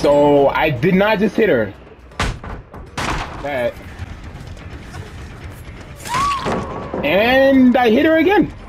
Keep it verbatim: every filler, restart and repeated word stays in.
So I did not just hit her. That. And I hit her again.